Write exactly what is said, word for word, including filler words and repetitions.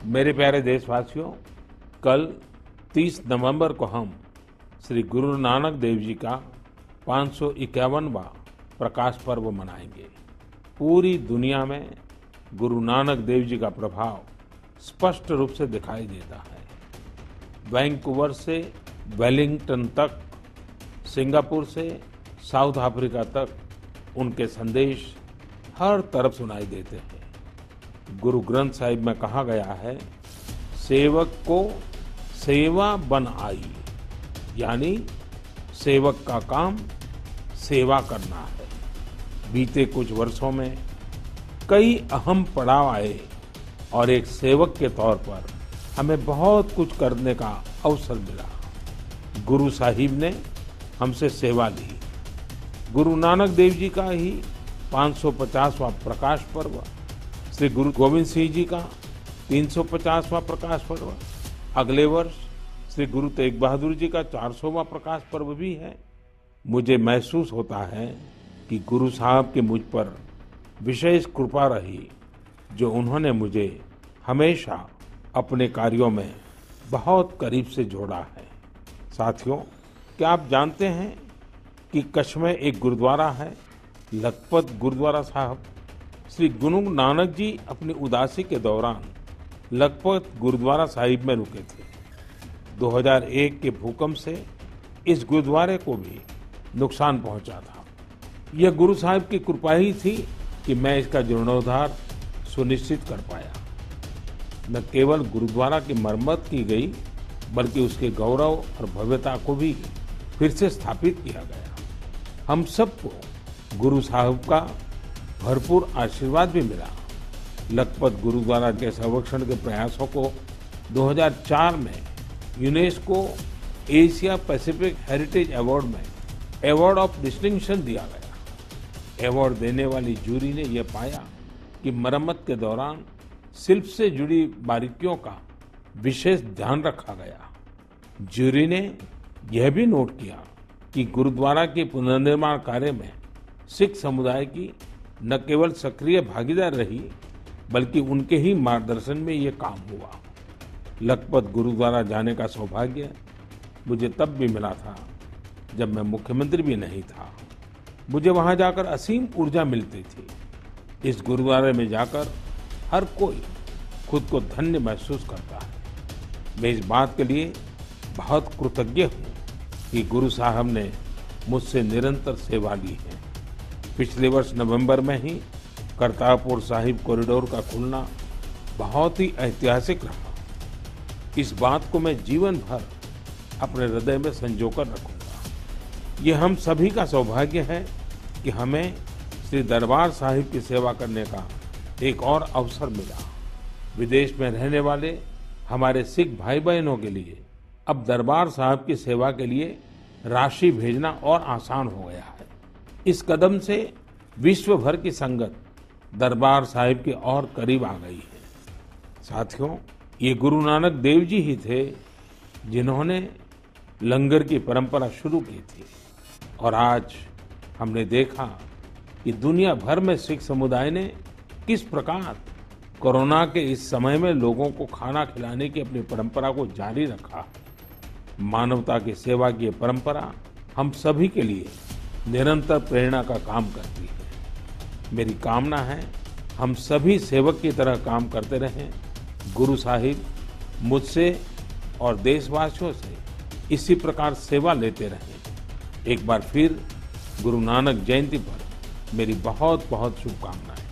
मेरे प्यारे देशवासियों, कल तीस नवंबर को हम श्री गुरु नानक देव जी का पाँच सौ इक्यावनवां प्रकाश पर्व मनाएंगे। पूरी दुनिया में गुरु नानक देव जी का प्रभाव स्पष्ट रूप से दिखाई देता है। वैंकूवर से वेलिंगटन तक, सिंगापुर से साउथ अफ्रीका तक उनके संदेश हर तरफ सुनाई देते हैं। गुरु ग्रंथ साहिब में कहा गया है, सेवक को सेवा बन आई, यानी सेवक का काम सेवा करना है। बीते कुछ वर्षों में कई अहम पड़ाव आए और एक सेवक के तौर पर हमें बहुत कुछ करने का अवसर मिला। गुरु साहिब ने हमसे सेवा ली। गुरु नानक देव जी का ही पाँच सौ पचासवां प्रकाश पर्व, श्री गुरु गोविंद सिंह जी का तीन सौ पचासवां प्रकाश पर्व, अगले वर्ष श्री गुरु तेग बहादुर जी का चार सौवां प्रकाश पर्व भी है। मुझे महसूस होता है कि गुरु साहब की मुझ पर विशेष कृपा रही, जो उन्होंने मुझे हमेशा अपने कार्यों में बहुत करीब से जोड़ा है। साथियों, क्या आप जानते हैं कि कच्छ में एक गुरुद्वारा है, लखपत गुरुद्वारा साहब। श्री गुरु नानक जी अपनी उदासी के दौरान लखपत गुरुद्वारा साहिब में रुके थे। दो हज़ार एक के भूकंप से इस गुरुद्वारे को भी नुकसान पहुंचा था। यह गुरु साहिब की कृपा ही थी कि मैं इसका जीर्णोद्धार सुनिश्चित कर पाया। न केवल गुरुद्वारा की मरम्मत की गई, बल्कि उसके गौरव और भव्यता को भी फिर से स्थापित किया गया। हम सबको गुरु साहिब का भरपूर आशीर्वाद भी मिला। लखपत गुरुद्वारा के संरक्षण के प्रयासों को दो हज़ार चार में UNESCO Asia Pacific heritage award में अवार्ड ऑफ डिस्टिंक्शन दिया गया। अवार्ड देने वाली जूरी ने यह पाया कि मरम्मत के दौरान शिल्प से जुड़ी बारीकियों का विशेष ध्यान रखा गया। जूरी ने यह भी नोट किया कि गुरुद्वारा के पुनर्निर्माण कार्य में सिख समुदाय की न केवल सक्रिय भागीदार रही, बल्कि उनके ही मार्गदर्शन में ये काम हुआ। लखपत गुरुद्वारा जाने का सौभाग्य मुझे तब भी मिला था जब मैं मुख्यमंत्री भी नहीं था। मुझे वहां जाकर असीम ऊर्जा मिलती थी। इस गुरुद्वारे में जाकर हर कोई खुद को धन्य महसूस करता है। मैं इस बात के लिए बहुत कृतज्ञ हूँ कि गुरु साहब ने मुझसे निरंतर सेवा ली है। पिछले वर्ष नवंबर में ही करतारपुर साहिब कॉरिडोर का खुलना बहुत ही ऐतिहासिक रहा। इस बात को मैं जीवन भर अपने हृदय में संजोकर रखूंगा। ये हम सभी का सौभाग्य है कि हमें श्री दरबार साहिब की सेवा करने का एक और अवसर मिला। विदेश में रहने वाले हमारे सिख भाई बहनों के लिए अब दरबार साहिब की सेवा के लिए राशि भेजना और आसान हो गया है। इस कदम से विश्व भर की संगत दरबार साहिब के और करीब आ गई है। साथियों, ये गुरु नानक देव जी ही थे जिन्होंने लंगर की परंपरा शुरू की थी, और आज हमने देखा कि दुनिया भर में सिख समुदाय ने किस प्रकार कोरोना के इस समय में लोगों को खाना खिलाने की अपनी परंपरा को जारी रखा। मानवता की सेवा की ये परंपरा हम सभी के लिए निरंतर प्रेरणा का काम करती है। मेरी कामना है हम सभी सेवक की तरह काम करते रहें। गुरु साहिब मुझसे और देशवासियों से इसी प्रकार सेवा लेते रहें। एक बार फिर गुरु नानक जयंती पर मेरी बहुत बहुत शुभकामनाएं।